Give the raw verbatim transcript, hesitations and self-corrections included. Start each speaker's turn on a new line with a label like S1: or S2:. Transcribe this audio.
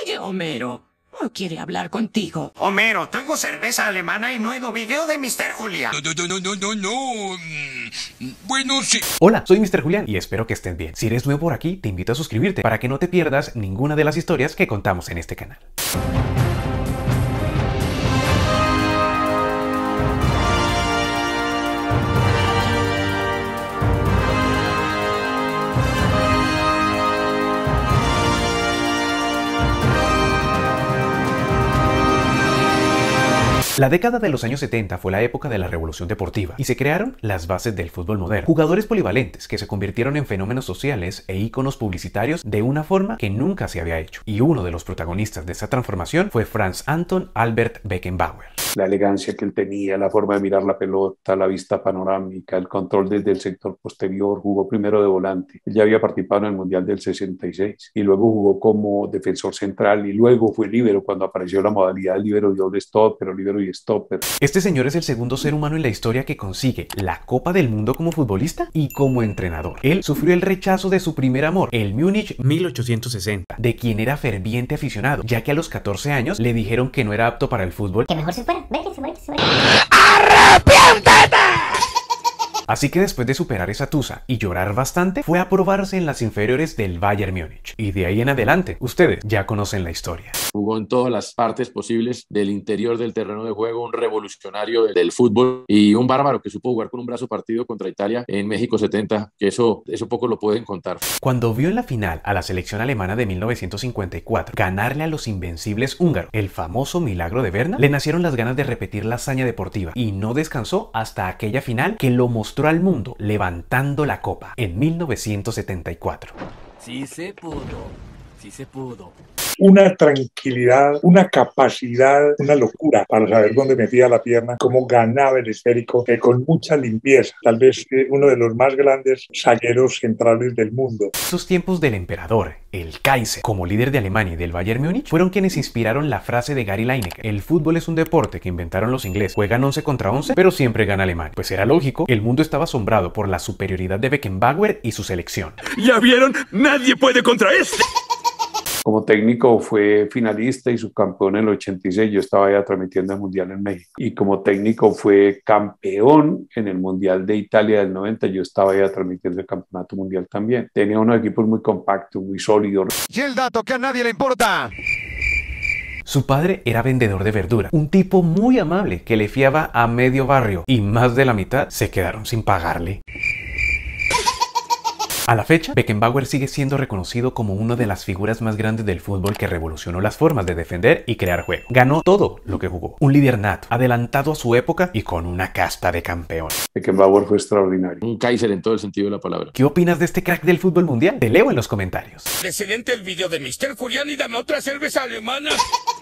S1: Oye, Homero, no quiere hablar contigo.
S2: Homero, tengo cerveza alemana y nuevo video de mister Julián.
S3: No, no, no, no, no, no. Mm, Bueno, sí.
S4: Hola, soy mister Julián y espero que estén bien. Si eres nuevo por aquí, te invito a suscribirte para que no te pierdas ninguna de las historias que contamos en este canal. La década de los años setenta fue la época de la revolución deportiva y se crearon las bases del fútbol moderno. Jugadores polivalentes que se convirtieron en fenómenos sociales e íconos publicitarios de una forma que nunca se había hecho. Y uno de los protagonistas de esa transformación fue Franz Anton Albert Beckenbauer.
S5: La elegancia que él tenía, la forma de mirar la pelota, la vista panorámica, el control desde el sector posterior. Jugó primero de volante. Él ya había participado en el Mundial del sesenta y seis y luego jugó como defensor central y luego fue líbero cuando apareció la modalidad de líbero y doble stopper o líbero y stopper.
S4: Este señor es el segundo ser humano en la historia que consigue la Copa del Mundo como futbolista y como entrenador. Él sufrió el rechazo de su primer amor, el Múnich mil ochocientos sesenta, de quien era ferviente aficionado, ya que a los catorce años le dijeron que no era apto para el fútbol.
S6: Que mejor se fuera, ve que se muere, que se muere.
S4: Así que después de superar esa tusa y llorar bastante, fue a probarse en las inferiores del Bayern Múnich. Y de ahí en adelante, ustedes ya conocen la historia.
S7: Jugó en todas las partes posibles del interior del terreno de juego, un revolucionario del fútbol y un bárbaro que supo jugar con un brazo partido contra Italia en México setenta, que eso, eso poco lo pueden contar.
S4: Cuando vio en la final a la selección alemana de mil novecientos cincuenta y cuatro ganarle a los invencibles húngaros, el famoso milagro de Berna, le nacieron las ganas de repetir la hazaña deportiva y no descansó hasta aquella final que lo mostró al mundo levantando la copa en mil novecientos setenta y cuatro.
S8: Sí se pudo, sí se pudo.
S9: Una tranquilidad, una capacidad, una locura para saber dónde metía la pierna, cómo ganaba el esférico, que con mucha limpieza, tal vez eh, uno de los más grandes zagueros centrales del mundo.
S4: Esos tiempos del emperador, el Kaiser, como líder de Alemania y del Bayern Múnich, fueron quienes inspiraron la frase de Gary Lineker: el fútbol es un deporte que inventaron los ingleses, juegan once contra once, pero siempre gana Alemania. Pues era lógico, el mundo estaba asombrado por la superioridad de Beckenbauer y su selección.
S3: ¿Ya vieron? Nadie puede contra este.
S5: Como técnico fue finalista y subcampeón en el ochenta y seis, yo estaba ya transmitiendo el Mundial en México. Y como técnico fue campeón en el Mundial de Italia del noventa, yo estaba ya transmitiendo el Campeonato Mundial también. Tenía unos equipos muy compactos, muy sólidos.
S2: Y el dato que a nadie le importa.
S4: Su padre era vendedor de verdura, un tipo muy amable que le fiaba a medio barrio y más de la mitad se quedaron sin pagarle. A la fecha, Beckenbauer sigue siendo reconocido como una de las figuras más grandes del fútbol que revolucionó las formas de defender y crear juego. Ganó todo lo que jugó. Un líder nato, adelantado a su época y con una casta de campeón.
S5: Beckenbauer fue extraordinario.
S7: Un Kaiser en todo el sentido de la palabra.
S4: ¿Qué opinas de este crack del fútbol mundial? Te leo en los comentarios.
S3: Presidente, el video de mister Julián y dame otra cerveza alemana.